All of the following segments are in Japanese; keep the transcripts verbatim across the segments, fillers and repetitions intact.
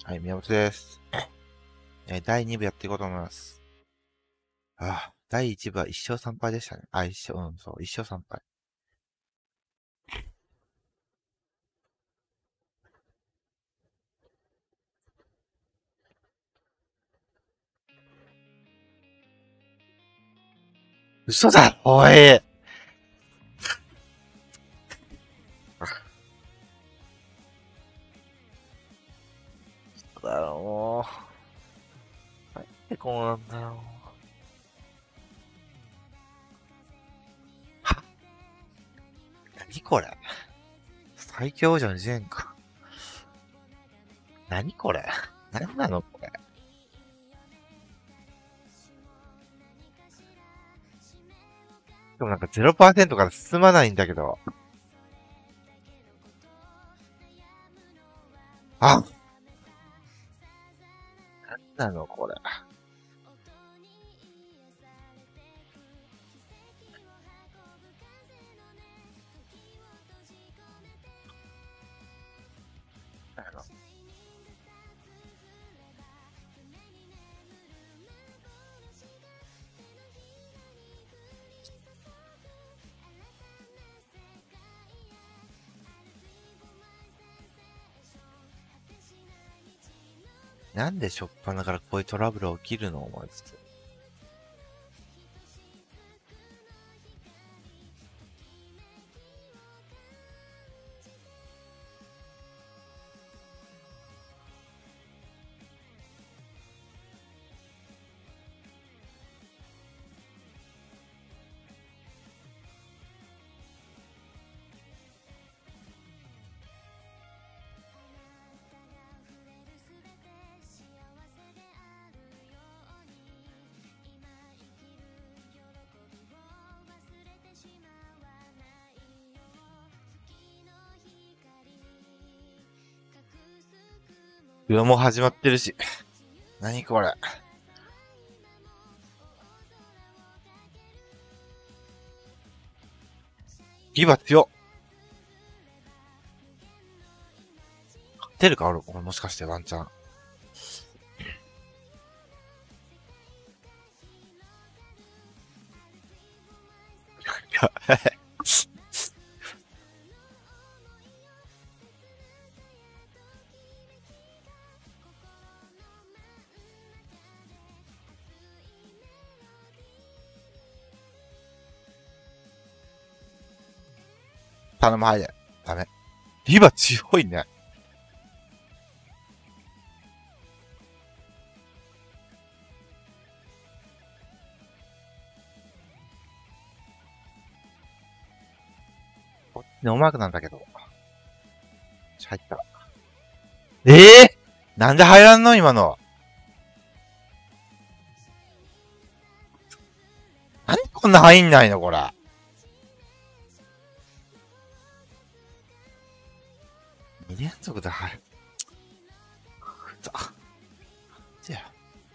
はい、宮本です。えーだいに部やっていこうと思います。ああ、だいいち部はいっ勝さん敗でしたね。あ、いっ勝、うん、そう、いっ勝さん敗。嘘だおいだろ、もう。なんでこうなんだよ。は何これ最強王者のジェンか。何これ何なのこれ。でもなんか ゼロパーセント から進まないんだけど。あ何なのこれ。なんでしょっぱなからこういうトラブル起きるのお前つって。うわ、もう始まってるし。何これ。ギバ強っ。勝てるか俺、俺もしかしてワンチャン。いや、頼む、入れ。ダメ。リバ強いね。こっちノーマークなんだけど。入った。ええー、なんで入らんの今の。何こんな入んないのこれ。に連続で入る。くそ。じゃあ。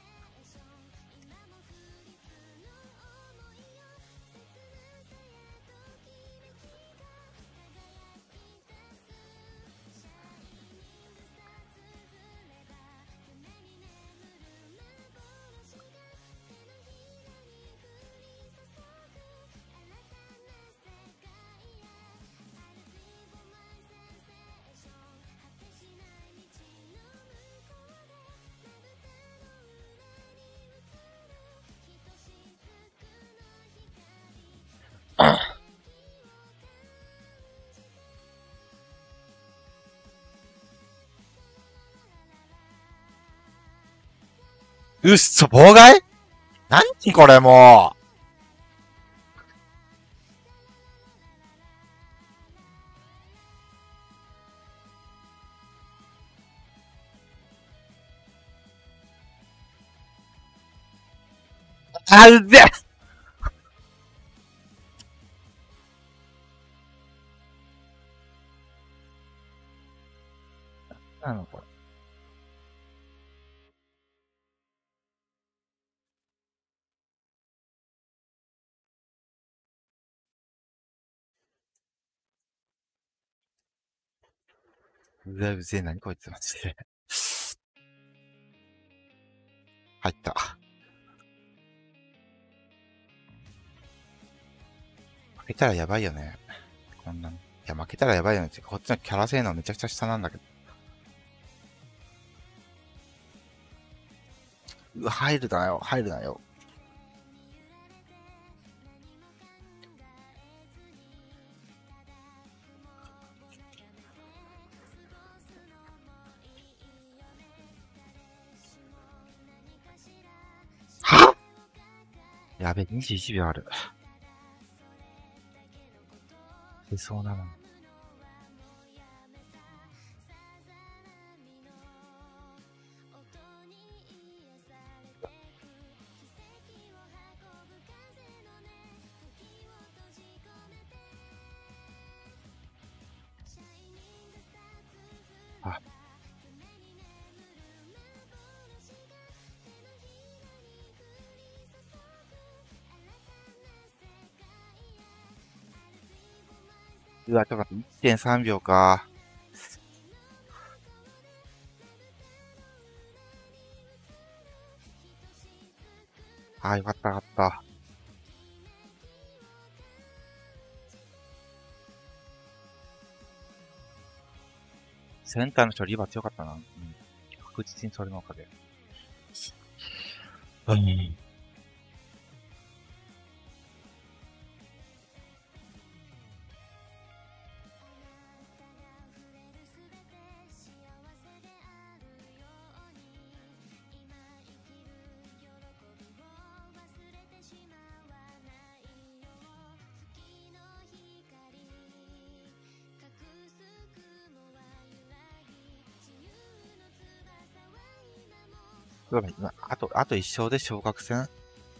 うっそ、妨害何これもう。あ、うぜなのこれ。うぜうぜ、何こいつマジで。 入った。負けたらやばいよね。こんなの。いや、負けたらやばいよねって。こっちのキャラ性能めちゃくちゃ下なんだけど。うわ、入るなよ。入るなよ。はっやべ、にじゅういちびょうある。出そうなのに。あ。うわ、ちょっと待って、いってんさんびょうか。あー、よかったよかった。センターの人リバー強かったな。うん。確実にそれのおかげ。うん。そうだね、今、あと、あと一勝で昇格戦。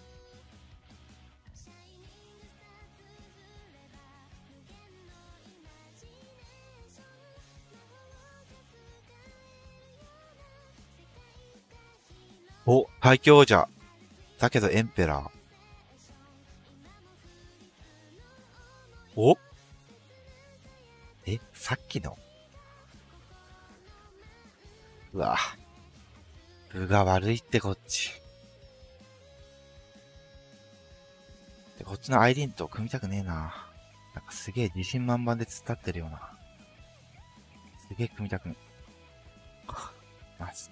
お、最強王者。だけどエンペラー。おえ、さっきのうわぁ。分が悪いってこっち。で、こっちのアイリンと組みたくねえな。なんかすげえ自信満々で突っ立ってるような。すげえ組みたくねえ。マジ。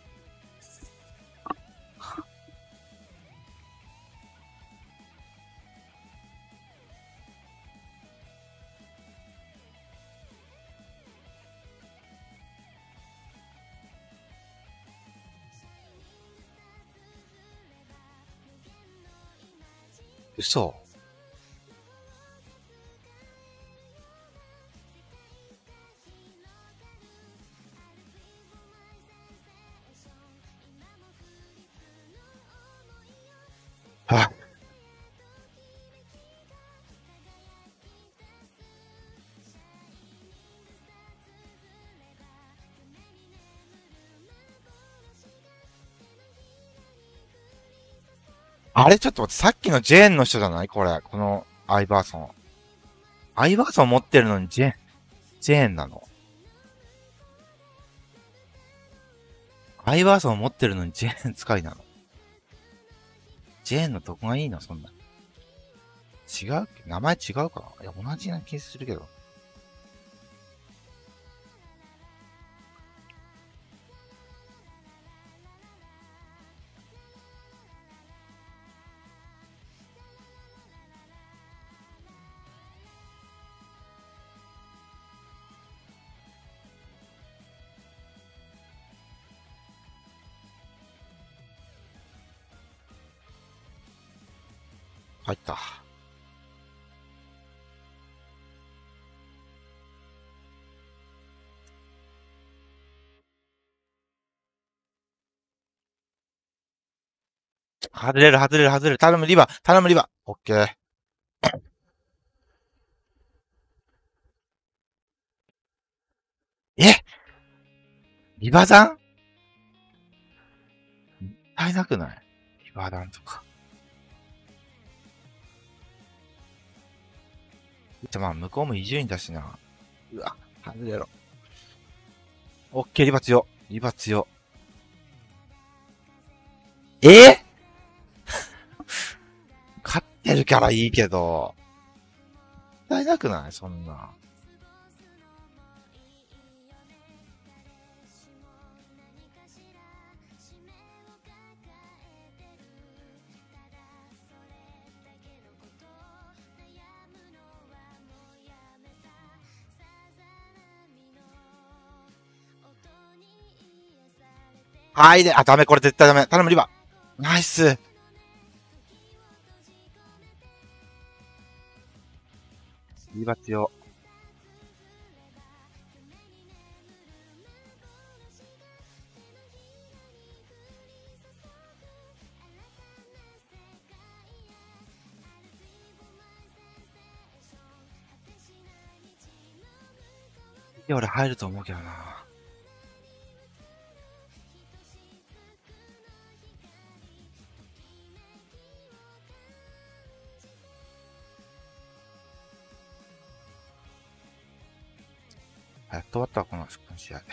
嘘。はあれちょっと待って、さっきのジェーンの人じゃないこれ。このアイバーソン。アイバーソン持ってるのにジェーン、ジェーンなの。アイバーソン持ってるのにジェーン使いなの。ジェーンのどこがいいのそんな。違う名前違うかないや、同じな気するけど。入った。外れる、外れる、外れる。頼む、リバー。頼む、リバー。オッケー。えリバダンもったいなくないリバダンとか。じゃ、まあ、向こうも伊集院だしな。うわ、外れろ。オッケー、リバ強。リバ強。えてるからいいけど。もったいなくないそんな。はいで、あ、ダメ、これ絶対ダメ。頼む、リバ。ナイス。リバ強。いや、俺入ると思うけどな。やっと終わったわ、この試合。い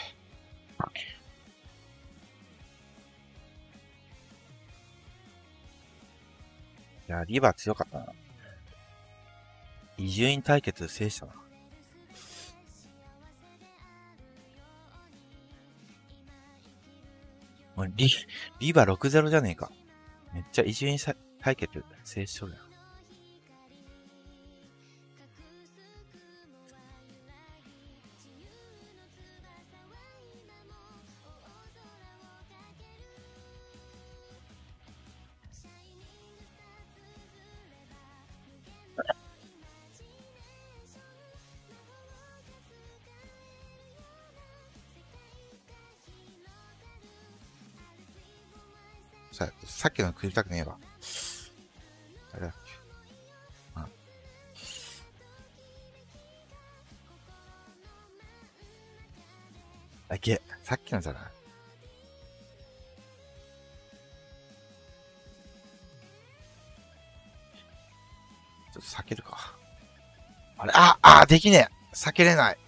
や、リバー強かったな。伊集院対決制したな。もうリ、リバー ろくたいゼロ じゃねえか。めっちゃ伊集院対決制しとるやん。さ、さっきの食いたくねえわ。誰だっけ。あ。あ、いけ。さっきのじゃない。ちょっと避けるか。あれ、あ、あ、できねえ。避けれない。